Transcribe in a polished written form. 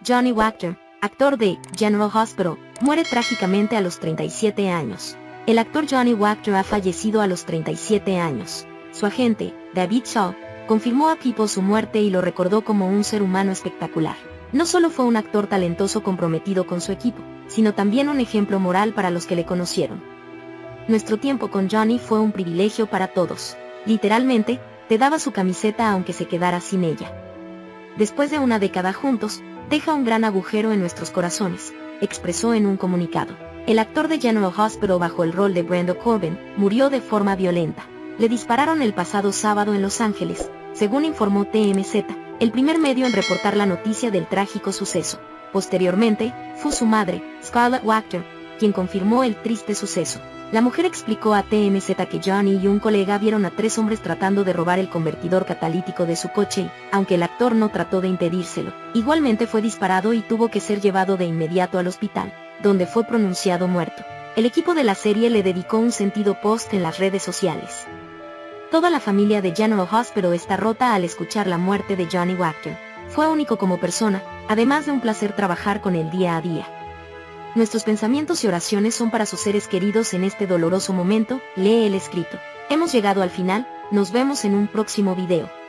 Johnny Wachter, actor de General Hospital, muere trágicamente a los 37 años. El actor Johnny Wachter ha fallecido a los 37 años. Su agente, David Shaw, confirmó a People su muerte y lo recordó como un ser humano espectacular. No solo fue un actor talentoso comprometido con su equipo, sino también un ejemplo moral para los que le conocieron. Nuestro tiempo con Johnny fue un privilegio para todos. Literalmente, te daba su camiseta aunque se quedara sin ella. Después de una década juntos, deja un gran agujero en nuestros corazones, expresó en un comunicado. El actor de General Hospital bajo el rol de Brando Corbin murió de forma violenta. Le dispararon el pasado sábado en Los Ángeles, según informó TMZ, el primer medio en reportar la noticia del trágico suceso. Posteriormente, fue su madre, Scarlett Wachter, quien confirmó el triste suceso. La mujer explicó a TMZ que Johnny y un colega vieron a 3 hombres tratando de robar el convertidor catalítico de su coche y, aunque el actor no trató de impedírselo, igualmente fue disparado y tuvo que ser llevado de inmediato al hospital, donde fue pronunciado muerto. El equipo de la serie le dedicó un sentido post en las redes sociales. Toda la familia de General Hospital está rota al escuchar la muerte de Johnny Wachter. Fue único como persona, además de un placer trabajar con él día a día. Nuestros pensamientos y oraciones son para sus seres queridos en este doloroso momento, lee el escrito. Hemos llegado al final, nos vemos en un próximo video.